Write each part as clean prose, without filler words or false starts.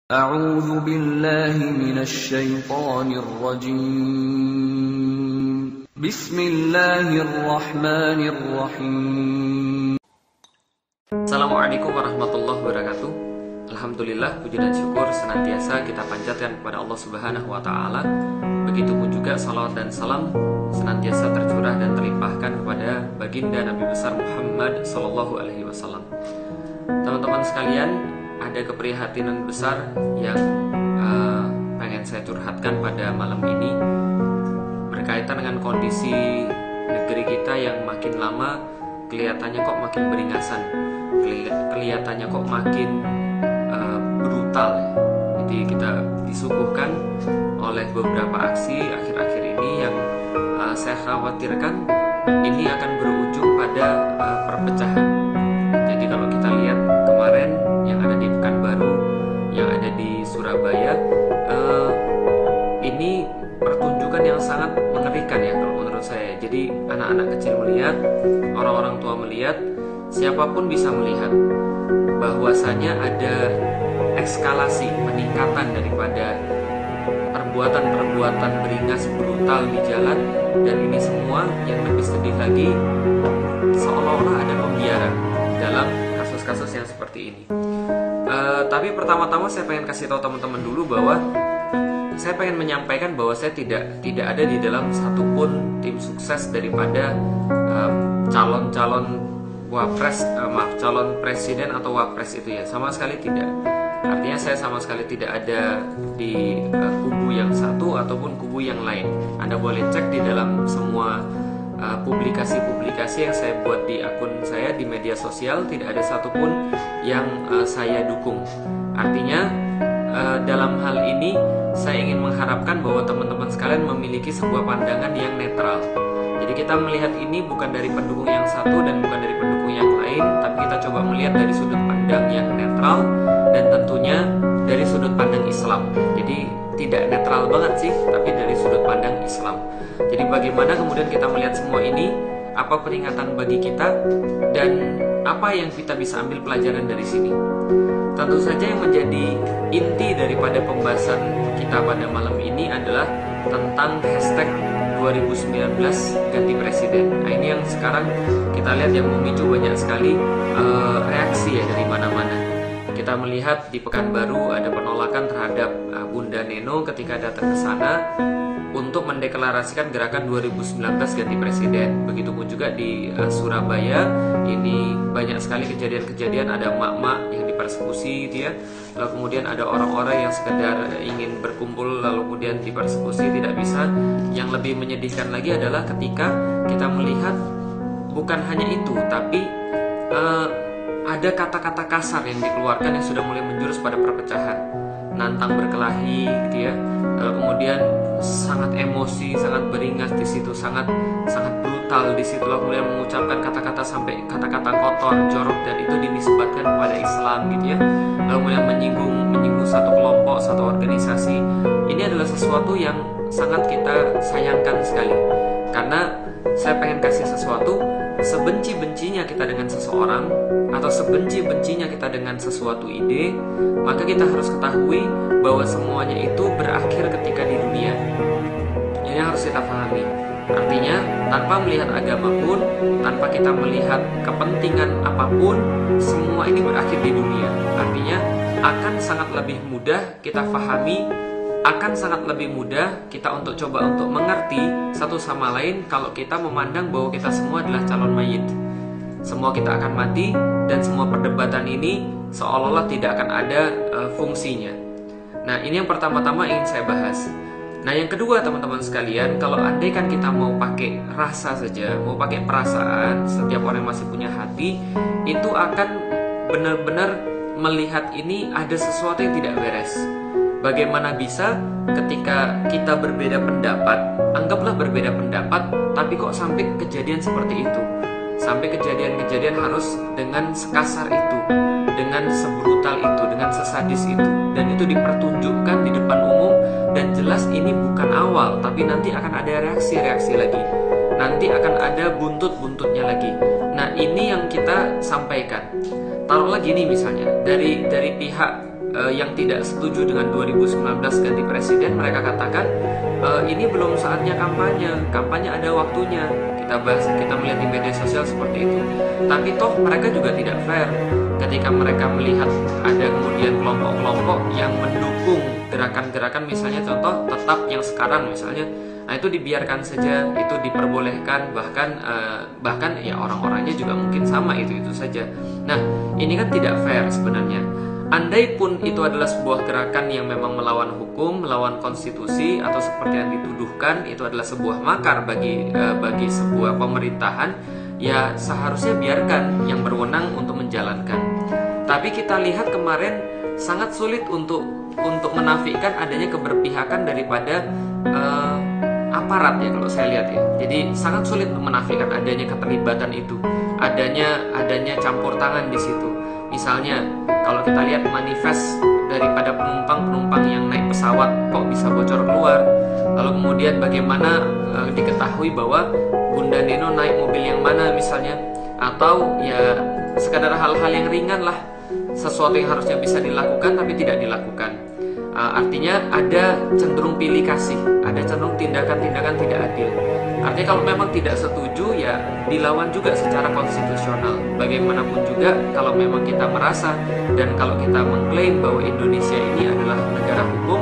أعوذ بالله من الشيطان الرجيم بسم الله الرحمن الرحيم. Assalamualaikum warahmatullahi wabarakatuh. Alhamdulillah, puji dan syukur senantiasa kita panjatkan kepada Allah Subhanahu wa Ta'ala. Begitupun juga salawat dan salam senantiasa tercurah dan terlimpahkan kepada baginda Nabi besar Muhammad Sallallahu Alaihi Wasallam. Teman-teman sekalian, ada keprihatinan besar yang pengen saya curhatkan pada malam ini berkaitan dengan kondisi negeri kita yang makin lama kelihatannya kok makin beringasan, kelihatannya kok makin brutal. Jadi kita disuguhkan oleh beberapa aksi akhir-akhir ini yang saya khawatirkan ini akan berujung pada perpecahan. Jadi kalau kita lihat kemarin yang ada di Pekanbaru, yang ada di Surabaya, ini pertunjukan yang sangat mengerikan ya kalau menurut saya. Jadi anak-anak kecil melihat, orang-orang tua melihat, siapapun bisa melihat bahwasanya ada eskalasi peningkatan daripada perbuatan-perbuatan beringas brutal di jalan, dan ini semua yang lebih sedih lagi seolah-olah ada pembiaran dalam kasus-kasus yang seperti ini. Tapi pertama-tama saya pengen kasih tahu teman-teman dulu bahwa saya pengen menyampaikan bahwa saya tidak ada di dalam satupun tim sukses daripada calon calon presiden atau wapres itu ya, sama sekali tidak. Artinya saya sama sekali tidak ada di kubu yang satu ataupun kubu yang lain. Anda boleh cek di dalam semua publikasi-publikasi yang saya buat di akun saya di media sosial, tidak ada satupun yang saya dukung. Artinya dalam hal ini saya ingin mengharapkan bahwa teman-teman sekalian memiliki sebuah pandangan yang netral. Jadi kita melihat ini bukan dari pendukung yang satu dan bukan dari pendukung yang lain, tapi kita coba melihat dari sudut pandang yang netral dan tentunya dari sudut pandang Islam. Jadi tidak netral banget sih, tapi dari sudut pandang Islam. Jadi bagaimana kemudian kita melihat semua ini, apa peringatan bagi kita, dan apa yang kita bisa ambil pelajaran dari sini. Tentu saja yang menjadi inti daripada pembahasan kita pada malam ini adalah tentang hashtag 2019 ganti presiden. Nah, ini yang sekarang kita lihat yang memicu banyak sekali reaksi ya dari mana-mana. Kita melihat di Pekanbaru ada penolakan terhadap Bunda Neno ketika datang ke sana untuk mendeklarasikan gerakan 2019 ganti presiden. Begitupun juga di Surabaya, ini banyak sekali kejadian-kejadian, ada emak-emak yang dipersekusi gitu ya. Lalu kemudian ada orang-orang yang sekedar ingin berkumpul lalu kemudian dipersekusi, tidak bisa. Yang lebih menyedihkan lagi adalah ketika kita melihat bukan hanya itu, tapi ada kata-kata kasar yang dikeluarkan yang sudah mulai menjurus pada perpecahan, nantang berkelahi gitu ya. Lalu kemudian sangat emosi, sangat beringas di situ, sangat brutal di situ. Lalu kemudian mengucapkan kata-kata sampai kata-kata kotor, jorok, dan itu dinisbatkan kepada Islam gitu ya. Lalu kemudian menyinggung satu kelompok, satu organisasi. Ini adalah sesuatu yang sangat kita sayangkan sekali. Karena saya pengen kasih sesuatu, sebenci-bencinya kita dengan seseorang atau sebenci-bencinya kita dengan sesuatu ide, maka kita harus ketahui bahwa semuanya itu berakhir ketika di dunia. Ini harus kita pahami. Artinya tanpa melihat agama pun, tanpa kita melihat kepentingan apapun, semua ini berakhir di dunia. Artinya akan sangat lebih mudah kita pahami, akan sangat lebih mudah kita untuk coba untuk mengerti satu sama lain kalau kita memandang bahwa kita semua adalah calon mayit. Semua kita akan mati, dan semua perdebatan ini seolah-olah tidak akan ada fungsinya. Nah, ini yang pertama-tama ingin saya bahas. Nah, yang kedua teman-teman sekalian, kalau andai kan kita mau pakai rasa saja, mau pakai perasaan, setiap orang yang masih punya hati, itu akan benar-benar melihat ini ada sesuatu yang tidak beres. Bagaimana bisa ketika kita berbeda pendapat, anggaplah berbeda pendapat, tapi kok sampai kejadian seperti itu? Sampai kejadian-kejadian harus dengan sekasar itu, dengan sebrutal itu, dengan sesadis itu, dan itu dipertunjukkan di depan umum, dan jelas ini bukan awal, tapi nanti akan ada reaksi-reaksi lagi, nanti akan ada buntut-buntutnya lagi. Nah, ini yang kita sampaikan. Taruhlah gini misalnya, dari pihak yang tidak setuju dengan 2019 ganti presiden, mereka katakan ini belum saatnya kampanye ada waktunya. Kita melihat di media sosial seperti itu. Tapi toh mereka juga tidak fair ketika mereka melihat ada kemudian kelompok-kelompok yang mendukung gerakan-gerakan, misalnya contoh tetap yang sekarang misalnya. Nah, itu dibiarkan saja, itu diperbolehkan, bahkan ya orang-orangnya juga mungkin sama itu saja. Nah, ini kan tidak fair sebenarnya. Andai pun itu adalah sebuah gerakan yang memang melawan hukum, melawan konstitusi, atau seperti yang dituduhkan itu adalah sebuah makar bagi sebuah pemerintahan, ya seharusnya biarkan yang berwenang untuk menjalankan. Tapi kita lihat kemarin sangat sulit untuk menafikan adanya keberpihakan daripada aparat ya, kalau saya lihat ya. Jadi sangat sulit untuk menafikan adanya keterlibatan itu, adanya campur tangan di situ. Misalnya kalau kita lihat manifest daripada penumpang yang naik pesawat kok bisa bocor keluar, lalu kemudian bagaimana diketahui bahwa Bunda Neno naik mobil yang mana misalnya, atau ya sekadar hal-hal yang ringan lah, sesuatu yang harusnya bisa dilakukan tapi tidak dilakukan. Artinya ada cenderung pilih kasih, ada cenderung tindakan-tindakan tidak adil. Artinya kalau memang tidak setuju ya dilawan juga secara konstitusional. Bagaimanapun juga kalau memang kita merasa dan kalau kita mengklaim bahwa Indonesia ini adalah negara hukum,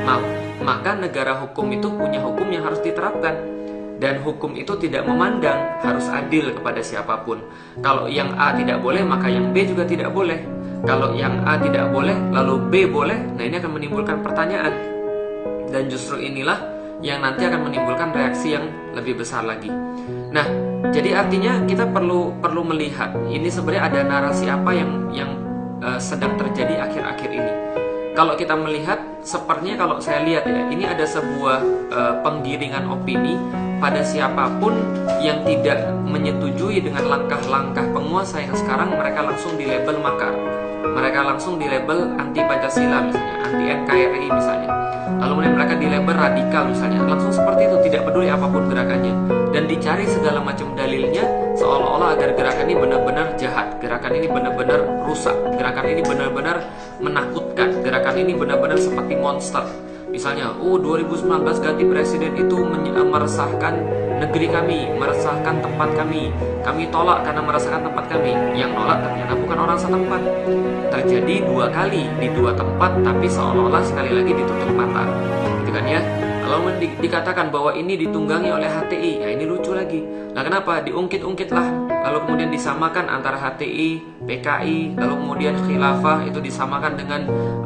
maka negara hukum itu punya hukum yang harus diterapkan. Dan hukum itu tidak memandang, harus adil kepada siapapun. Kalau yang A tidak boleh, maka yang B juga tidak boleh. Kalau yang A tidak boleh, lalu B boleh, nah ini akan menimbulkan pertanyaan. Dan justru inilah yang nanti akan menimbulkan reaksi yang lebih besar lagi. Nah, jadi artinya kita perlu melihat ini sebenarnya ada narasi apa yang sedang terjadi akhir-akhir ini. Kalau kita melihat, sepertinya kalau saya lihat ya, ini ada sebuah penggiringan opini pada siapapun yang tidak menyetujui dengan langkah-langkah penguasa yang sekarang, mereka langsung dilabel makar. Mereka langsung dilabel anti Pancasila misalnya, anti NKRI misalnya. Lalu kemudian mereka dilabel radikal misalnya. Langsung seperti itu, tidak peduli apapun gerakannya. Dan dicari segala macam dalilnya seolah-olah agar gerakan ini benar-benar jahat, gerakan ini benar-benar rusak, gerakan ini benar-benar menakutkan, gerakan ini benar-benar seperti monster. Misalnya, 2019 ganti presiden itu meresahkan negeri kami, meresahkan tempat kami tolak karena meresahkan tempat kami. Yang nolak ternyata bukan orang setempat. Terjadi 2 kali di 2 tempat, tapi seolah-olah sekali lagi ditutup mata, gitu kan ya. Kalau dikatakan bahwa ini ditunggangi oleh HTI, ya ini lucu lagi. Nah, kenapa? Diungkit-ungkit lah, lalu kemudian disamakan antara HTI, PKI, lalu kemudian khilafah itu disamakan dengan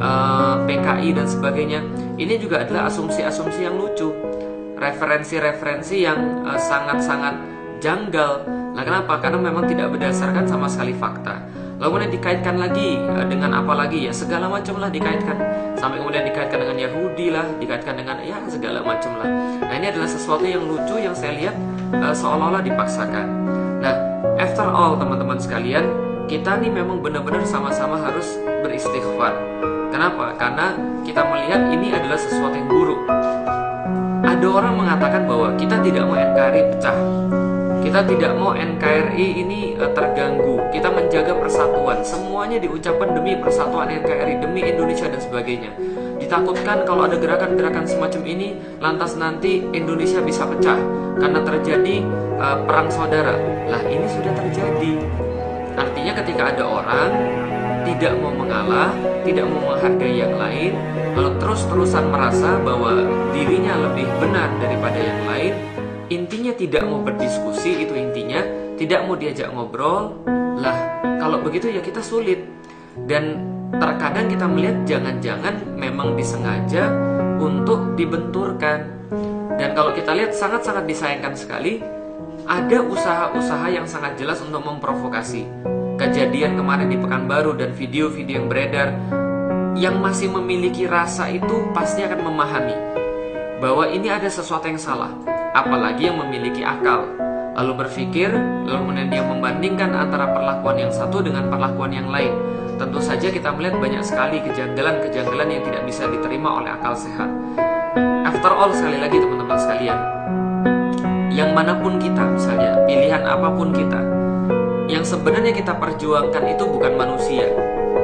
PKI dan sebagainya. Ini juga adalah asumsi-asumsi yang lucu, referensi-referensi yang sangat-sangat janggal. Nah, kenapa? Karena memang tidak berdasarkan sama sekali fakta. Lalu kemudian dikaitkan lagi dengan apa lagi ya, segala macam lah dikaitkan, sampai kemudian dikaitkan dengan Yahudi lah, dikaitkan dengan ya segala macam lah. Nah, ini adalah sesuatu yang lucu yang saya lihat seolah-olah dipaksakan. Nah, after all teman-teman sekalian, kita nih memang benar-benar sama-sama harus beristighfar. Kenapa? Karena kita melihat ini adalah sesuatu yang buruk. Ada orang mengatakan bahwa kita tidak mau NKRI pecah, kita tidak mau NKRI ini terganggu, kita menjaga persatuan. Semuanya diucapkan demi persatuan NKRI, demi Indonesia dan sebagainya. Ditakutkan kalau ada gerakan-gerakan semacam ini, lantas nanti Indonesia bisa pecah karena terjadi perang saudara. Lah, ini sudah terjadi. Artinya ketika ada orang tidak mau mengalah, tidak mau menghargai yang lain, lalu terus-terusan merasa bahwa dirinya lebih benar daripada yang lain, intinya tidak mau berdiskusi, itu intinya tidak mau diajak ngobrol. Lah, kalau begitu ya kita sulit. Dan terkadang kita melihat jangan-jangan memang disengaja untuk dibenturkan. Dan kalau kita lihat sangat-sangat disayangkan sekali, ada usaha-usaha yang sangat jelas untuk memprovokasi. Kejadian kemarin di Pekanbaru dan video-video yang beredar, yang masih memiliki rasa itu pasti akan memahami bahwa ini ada sesuatu yang salah. Apalagi yang memiliki akal, lalu berpikir, lalu kemudian dia membandingkan antara perlakuan yang satu dengan perlakuan yang lain. Tentu saja kita melihat banyak sekali kejanggalan-kejanggalan yang tidak bisa diterima oleh akal sehat. After all, sekali lagi teman-teman sekalian, yang manapun kita, misalnya pilihan apapun kita, yang sebenarnya kita perjuangkan itu bukan manusia.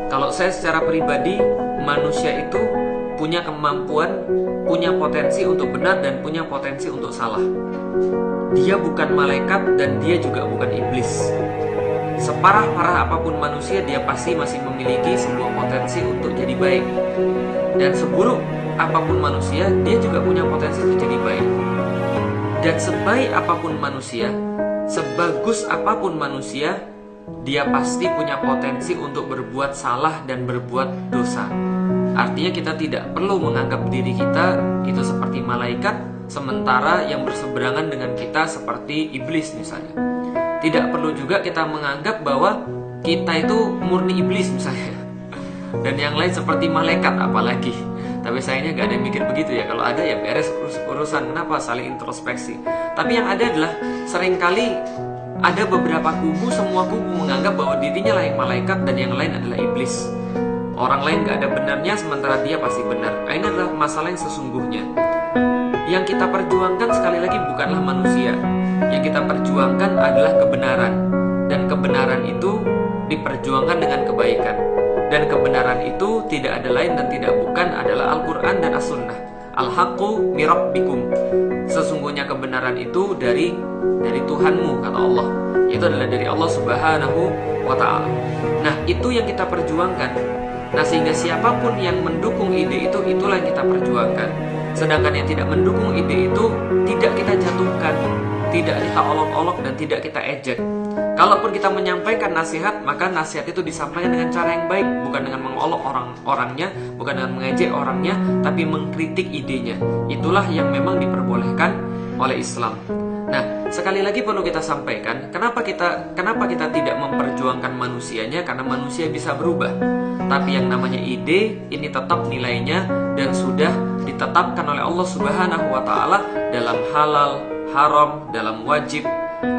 Kalau saya secara pribadi, manusia itu punya kemampuan, punya potensi untuk benar dan punya potensi untuk salah. Dia bukan malaikat dan dia juga bukan iblis. Separah-parah apapun manusia, dia pasti masih memiliki sebuah potensi untuk jadi baik. Dan seburuk apapun manusia, dia juga punya potensi untuk jadi baik. Dan sebaik apapun manusia, sebagus apapun manusia, dia pasti punya potensi untuk berbuat salah dan berbuat dosa. Artinya kita tidak perlu menganggap diri kita itu seperti malaikat, sementara yang berseberangan dengan kita seperti iblis misalnya. Tidak perlu juga kita menganggap bahwa kita itu murni iblis misalnya, dan yang lain seperti malaikat apalagi. Tapi sayangnya gak ada yang mikir begitu ya. Kalau ada ya beres urusan. Kenapa? Saling introspeksi. Tapi yang ada adalah seringkali ada beberapa kubu, semua kubu menganggap bahwa dirinya lah yang malaikat dan yang lain adalah iblis. Orang lain gak ada benarnya, sementara dia pasti benar. Ini adalah masalah yang sesungguhnya. Yang kita perjuangkan sekali lagi bukanlah manusia. Yang kita perjuangkan adalah kebenaran. Dan kebenaran itu diperjuangkan dengan kebaikan. Dan kebenaran itu tidak ada lain dan tidak bukan adalah Al-Quran dan As-Sunnah. Al-haqqu mirabbikum. Sesungguhnya kebenaran itu dari Tuhanmu, kata Allah. Itu adalah dari Allah Subhanahu wa ta'ala. Nah, itu yang kita perjuangkan. Nah, sehingga siapapun yang mendukung ide itu, itulah yang kita perjuangkan. Sedangkan yang tidak mendukung ide itu, tidak kita jatuhkan, tidak kita olok-olok, dan tidak kita ejek. Kalaupun kita menyampaikan nasihat, maka nasihat itu disampaikan dengan cara yang baik, bukan dengan mengolok orangnya, bukan dengan mengejek orangnya, tapi mengkritik idenya. Itulah yang memang diperbolehkan oleh Islam. Nah, sekali lagi perlu kita sampaikan, kenapa kita tidak memperjuangkan manusianya? Karena manusia bisa berubah. Tapi yang namanya ide ini tetap nilainya dan sudah ditetapkan oleh Allah Subhanahu wa ta'ala dalam halal, haram, dalam wajib,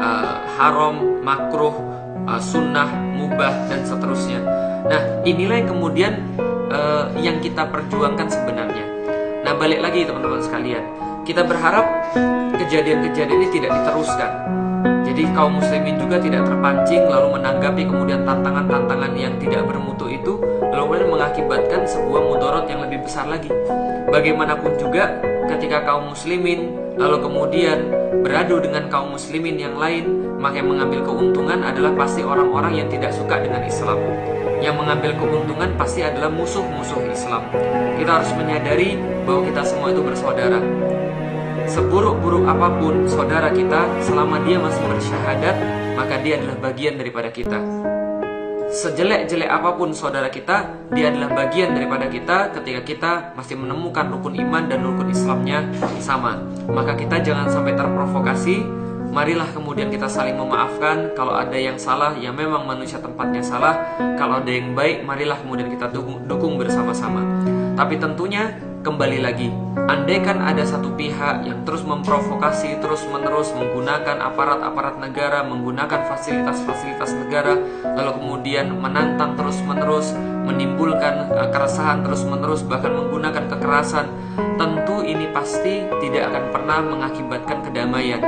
haram, makruh, sunnah, mubah, dan seterusnya. Nah, inilah yang kemudian yang kita perjuangkan sebenarnya. Nah, balik lagi teman-teman sekalian, kita berharap kejadian-kejadian ini tidak diteruskan. Jadi kaum muslimin juga tidak terpancing lalu menanggapi kemudian tantangan-tantangan yang tidak bermutu itu, lalu kemudian mengakibatkan sebuah mudarat yang lebih besar lagi. Bagaimanapun juga ketika kaum muslimin lalu kemudian beradu dengan kaum muslimin yang lain, maka yang mengambil keuntungan adalah pasti orang-orang yang tidak suka dengan Islam. Yang mengambil keuntungan pasti adalah musuh-musuh Islam. Kita harus menyadari bahwa kita semua itu bersaudara. Seburuk-buruk apapun saudara kita, selama dia masih bersyahadat, maka dia adalah bagian daripada kita. Sejelek-jelek apapun saudara kita, dia adalah bagian daripada kita ketika kita masih menemukan rukun iman dan rukun Islamnya sama. Maka kita jangan sampai terprovokasi. Marilah kemudian kita saling memaafkan. Kalau ada yang salah, ya memang manusia tempatnya salah. Kalau ada yang baik, marilah kemudian kita dukung bersama-sama. Tapi tentunya kembali lagi, andaikan ada satu pihak yang terus memprovokasi, terus-menerus menggunakan aparat-aparat negara, menggunakan fasilitas-fasilitas negara, lalu kemudian menantang terus-menerus, menimbulkan keresahan terus-menerus, bahkan menggunakan kekerasan, tentu ini pasti tidak akan pernah mengakibatkan kedamaian.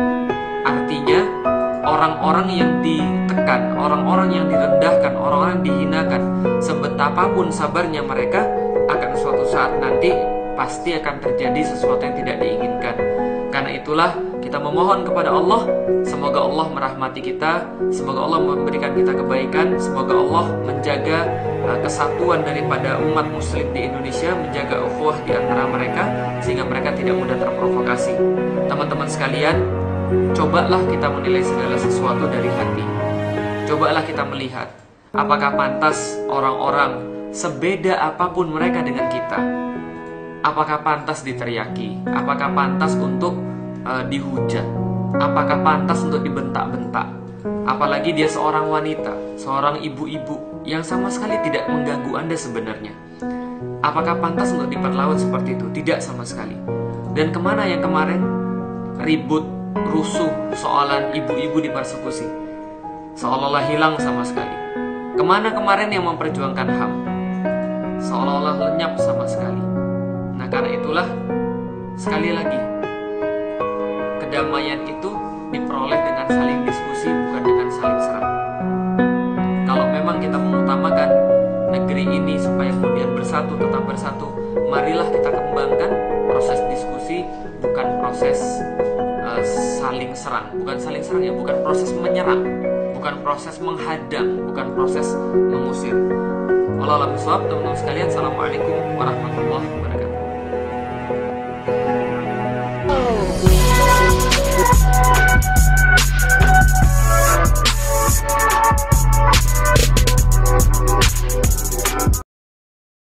Artinya, orang-orang yang ditekan, orang-orang yang direndahkan, orang-orang yang dihinakan, sebetapapun sabarnya mereka, akan suatu saat nanti pasti akan terjadi sesuatu yang tidak diinginkan. Karena itulah kita memohon kepada Allah, semoga Allah merahmati kita, semoga Allah memberikan kita kebaikan, semoga Allah menjaga kesatuan daripada umat muslim di Indonesia, menjaga ukhuwah di antara mereka sehingga mereka tidak mudah terprovokasi. Teman-teman sekalian, cobalah kita menilai segala sesuatu dari hati. Cobalah kita melihat apakah pantas orang-orang sebeda apapun mereka dengan kita, apakah pantas diteriaki, apakah pantas untuk dihujat, apakah pantas untuk dibentak-bentak. Apalagi dia seorang wanita, seorang ibu-ibu yang sama sekali tidak mengganggu Anda sebenarnya. Apakah pantas untuk diperlawan seperti itu? Tidak sama sekali. Dan kemana yang kemarin ribut, rusuh, soalan ibu-ibu dipersekusi, seolah-olah hilang sama sekali. Kemana kemarin yang memperjuangkan HAM? Seolah-olah lenyap sama sekali. Nah, karena itulah sekali lagi, kedamaian itu diperoleh dengan saling diskusi, bukan dengan saling serang. Kalau memang kita mengutamakan tetap bersatu. Marilah kita kembangkan proses diskusi, bukan proses saling serang. Bukan saling serang ya, bukan proses menyerang, bukan proses menghadang, bukan proses mengusir. Wallahu a'lam bishawab. Teman-teman sekalian, assalamualaikum warahmatullahi wabarakatuh.